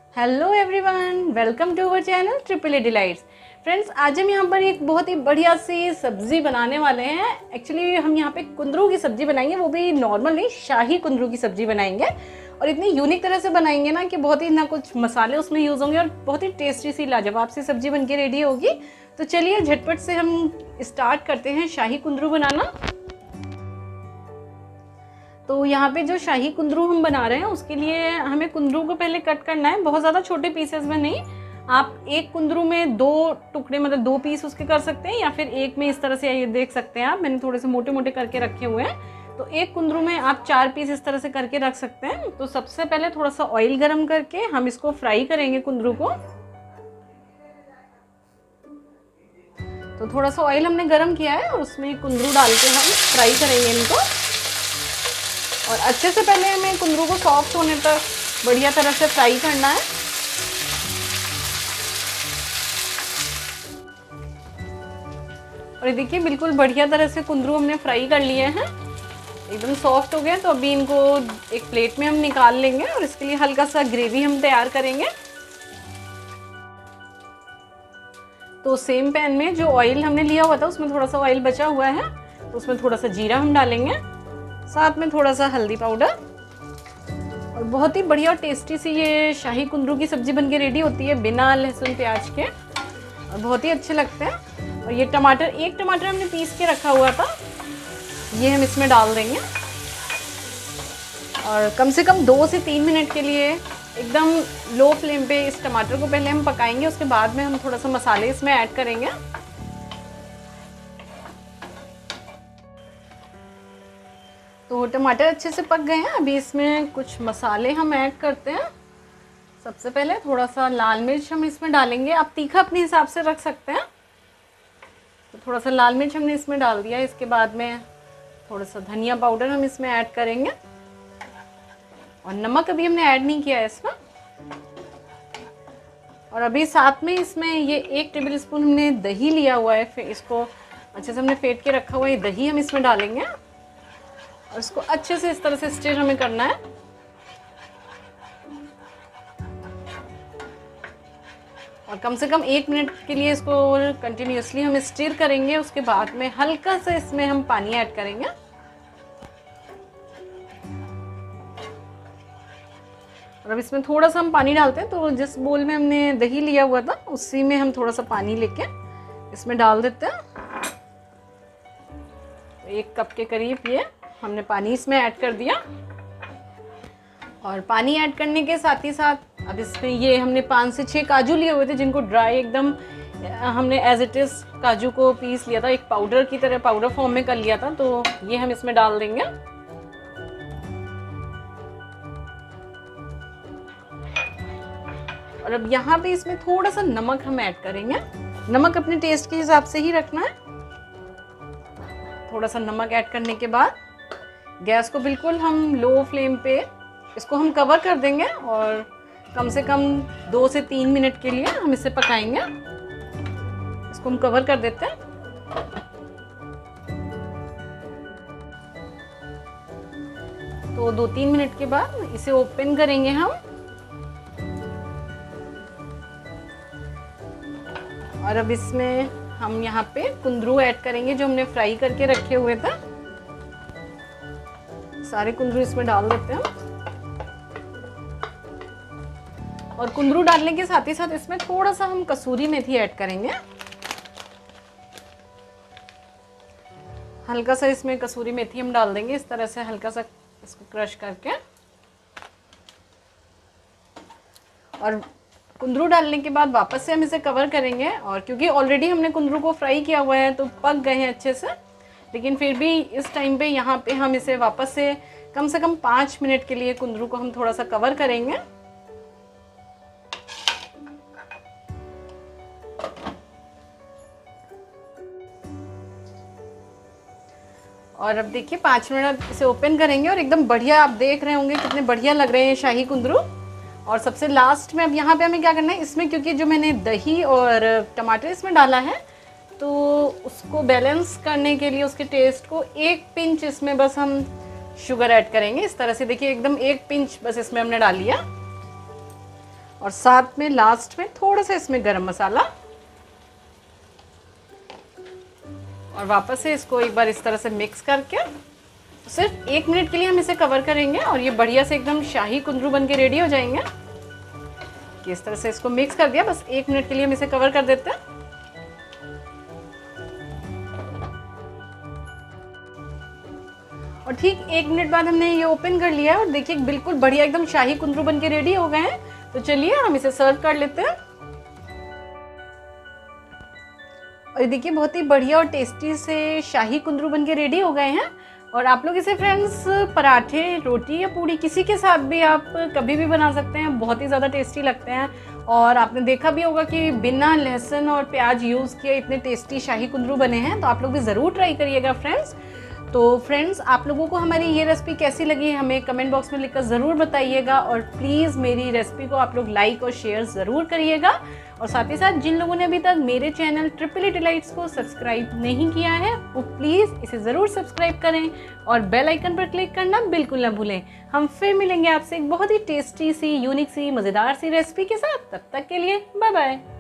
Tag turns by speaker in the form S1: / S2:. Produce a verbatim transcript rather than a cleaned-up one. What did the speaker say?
S1: Hello everyone, welcome to our channel triple A delights. Friends, आज हम यहाँ पर एक बहुत ही बढ़िया सी सब्ज़ी बनाने वाले हैं। एक्चुअली हम यहाँ पे कुंदरू की सब्ज़ी बनाएंगे, वो भी नॉर्मल नहीं, शाही कुंदरू की सब्ज़ी बनाएंगे। और इतनी यूनिक तरह से बनाएंगे ना कि बहुत ही ना कुछ मसाले उसमें यूज़ होंगे और बहुत ही टेस्टी सी लाजवाब सी सब्ज़ी बनके रेडी होगी। तो चलिए झटपट से हम स्टार्ट करते हैं शाही कुंदरू बनाना। तो यहाँ पे जो शाही कुंदरू हम बना रहे हैं उसके लिए हमें कुंदरू को पहले कट करना है, बहुत ज़्यादा छोटे पीसेस में नहीं। आप एक कुंदरू में दो टुकड़े मतलब दो पीस उसके कर सकते हैं, या फिर एक में इस तरह से ये देख सकते हैं आप, मैंने थोड़े से मोटे मोटे करके रखे हुए हैं। तो एक कुंदरू में आप चार पीस इस तरह से करके रख सकते हैं। तो सबसे पहले थोड़ा सा ऑयल गर्म करके हम इसको फ्राई करेंगे कुंदरू को। तो थोड़ा सा ऑयल हमने गर्म किया है और उसमें कुंदरू डाल के हम फ्राई करेंगे इनको। और अच्छे से पहले हमें कुंदरू को सॉफ्ट होने तक बढ़िया तरह से फ्राई करना है। और ये देखिए बिल्कुल बढ़िया तरह से कुंदरू हमने फ्राई कर लिए हैं, एकदम सॉफ्ट हो गए। तो अभी इनको एक प्लेट में हम निकाल लेंगे और इसके लिए हल्का सा ग्रेवी हम तैयार करेंगे। तो सेम पैन में जो ऑयल हमने लिया हुआ था उसमें थोड़ा सा ऑयल बचा हुआ है, तो उसमें थोड़ा सा जीरा हम डालेंगे, साथ में थोड़ा सा हल्दी पाउडर। और बहुत ही बढ़िया और टेस्टी सी ये शाही कुंदरू की सब्ज़ी बनके रेडी होती है बिना लहसुन प्याज के, और बहुत ही अच्छे लगते हैं। और ये टमाटर, एक टमाटर हमने पीस के रखा हुआ था, ये हम इसमें डाल देंगे। और कम से कम दो से तीन मिनट के लिए एकदम लो फ्लेम पे इस टमाटर को पहले हम पकाएंगे, उसके बाद में हम थोड़ा सा मसाले इसमें ऐड करेंगे। तो टमाटर अच्छे से पक गए हैं, अभी इसमें कुछ मसाले हम ऐड करते हैं। सबसे पहले थोड़ा सा लाल मिर्च हम इसमें डालेंगे, आप तीखा अपने हिसाब से रख सकते हैं। तो थोड़ा सा लाल मिर्च हमने इसमें डाल दिया। इसके बाद में थोड़ा सा धनिया पाउडर हम इसमें ऐड करेंगे, और नमक अभी हमने ऐड नहीं किया है इसमें। और अभी साथ में इसमें ये एक टेबल स्पून हमने दही लिया हुआ है, फिर इसको अच्छे से हमने फेंट के रखा हुआ है, दही हम इसमें डालेंगे और इसको अच्छे से इस तरह से स्टिर हमें करना है। और कम से कम एक मिनट के लिए इसको कंटिन्यूसली हम स्टिर करेंगे। उसके बाद में हल्का सा इसमें हम पानी ऐड करेंगे। और अब इसमें थोड़ा सा हम पानी डालते हैं, तो जिस बोल में हमने दही लिया हुआ था उसी में हम थोड़ा सा पानी लेके इसमें डाल देते हैं। तो एक कप के करीब ये हमने पानी इसमें ऐड कर दिया। और पानी ऐड करने के साथ ही साथ अब इसमें ये हमने पाँच से छः काजू लिए हुए थे, जिनको ड्राई एकदम हमने एज इट इज़ काजू को पीस लिया था, एक पाउडर की तरह पाउडर फॉर्म में कर लिया था। तो ये हम इसमें डाल देंगे। और अब यहाँ पे इसमें थोड़ा सा नमक हम ऐड करेंगे। नमक अपने टेस्ट के हिसाब से ही रखना है। थोड़ा सा नमक ऐड करने के बाद गैस को बिल्कुल हम लो फ्लेम पे इसको हम कवर कर देंगे, और कम से कम दो से तीन मिनट के लिए हम इसे पकाएंगे। इसको हम कवर कर देते हैं। तो दो तीन मिनट के बाद इसे ओपन करेंगे हम, और अब इसमें हम यहाँ पे कुंदरू ऐड करेंगे जो हमने फ्राई करके रखे हुए थे। सारे कुंदरू इसमें डाल देते हैं। और कुंदरू डालने के साथ ही साथ इसमें थोड़ा सा हम कसूरी मेथी ऐड करेंगे। हल्का सा इसमें कसूरी मेथी हम डाल देंगे, इस तरह से हल्का सा इसको क्रश करके। और कुंदरू डालने के बाद वापस से हम इसे कवर करेंगे। और क्योंकि ऑलरेडी हमने कुंदरू को फ्राई किया हुआ है तो पक गए हैं अच्छे से, लेकिन फिर भी इस टाइम पे यहाँ पे हम इसे वापस से कम से कम पाँच मिनट के लिए कुंदरू को हम थोड़ा सा कवर करेंगे। और अब देखिए पाँच मिनट इसे ओपन करेंगे, और एकदम बढ़िया आप देख रहे होंगे कितने बढ़िया लग रहे हैं शाही कुंदरू। और सबसे लास्ट में अब यहाँ पे हमें क्या करना है, इसमें क्योंकि जो मैंने दही और टमाटर इसमें डाला है, तो उसको बैलेंस करने के लिए उसके टेस्ट को एक पिंच इसमें बस हम शुगर ऐड करेंगे। इस तरह से देखिए एकदम एक पिंच बस इसमें हमने डाल लिया। और साथ में लास्ट में थोड़ा सा इसमें गरम मसाला, और वापस से इसको एक बार इस तरह से मिक्स करके सिर्फ एक मिनट के लिए हम इसे कवर करेंगे और ये बढ़िया से एकदम शाही कुंदरू बन के रेडी हो जाएंगे। कि इस तरह से इसको मिक्स कर दिया, बस एक मिनट के लिए हम इसे कवर कर देते हैं। और ठीक एक मिनट बाद हमने ये ओपन कर लिया है और देखिए बिल्कुल बढ़िया एकदम शाही कुंदरू बन के रेडी हो गए हैं। तो चलिए हम इसे सर्व कर लेते हैं। और देखिए बहुत ही बढ़िया और टेस्टी से शाही कुंदरू बन के रेडी हो गए हैं। और आप लोग इसे फ्रेंड्स पराठे, रोटी या पूड़ी किसी के साथ भी आप कभी भी बना सकते हैं, बहुत ही ज़्यादा टेस्टी लगते हैं। और आपने देखा भी होगा कि बिना लहसुन और प्याज यूज़ किए इतने टेस्टी शाही कुंदरू बने हैं। तो आप लोग भी ज़रूर ट्राई करिएगा फ्रेंड्स। तो फ्रेंड्स आप लोगों को हमारी ये रेसिपी कैसी लगी हमें कमेंट बॉक्स में लिखकर ज़रूर बताइएगा। और प्लीज़ मेरी रेसिपी को आप लोग लाइक और शेयर ज़रूर करिएगा। और साथ ही साथ जिन लोगों ने अभी तक मेरे चैनल ट्रिपल डिलाइट्स को सब्सक्राइब नहीं किया है वो प्लीज़ इसे ज़रूर सब्सक्राइब करें और बेल आइकन पर क्लिक करना बिल्कुल ना भूलें। हम फिर मिलेंगे आपसे एक बहुत ही टेस्टी सी, यूनिक सी, मज़ेदार सी रेसिपी के साथ। तब तक के लिए बाय बाय।